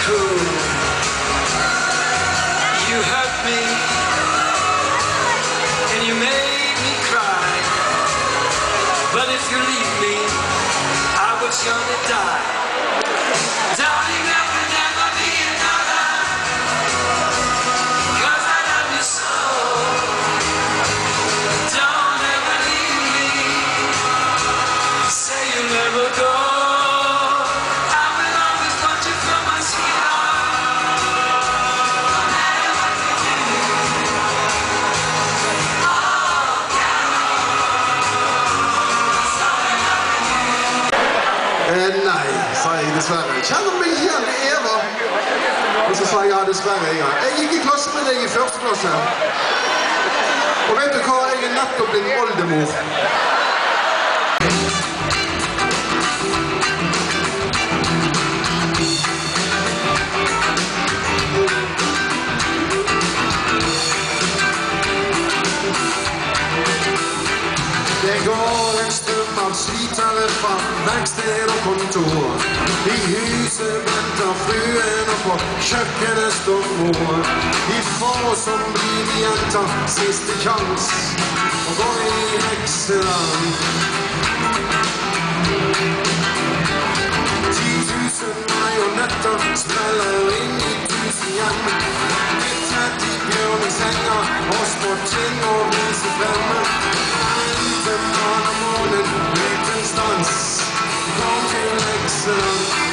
cruel. You hurt me, and you made me cry. But if you leave me, I will surely die. Darling, there will never be another, 'cause I love you so. Don't ever leave me, say you'll never go. I will always want you for my sweetheart, no matter what you do. Oh, Carol, Nei, sa jeg dessverre. Kjenner meg ikke igjen, Eva. Og så sa jeg ja, dessverre. Jeg gikk i klasse med deg i første klasse. Og vet du hva? Jeg er nettopp blitt oldemor. Det går en strøm av slitere fra verksted og kontor. I huset venter fruen, og på kjøkkenet står mor. De få som blir jenter, siste kjans å gå i hekseland. 10 000 marionetter smeller inn i 1000 hjem. Litt 30 bjørn i senga, og små ting å vise fremme. Uten morgen, uten stans, kom til Hekseland.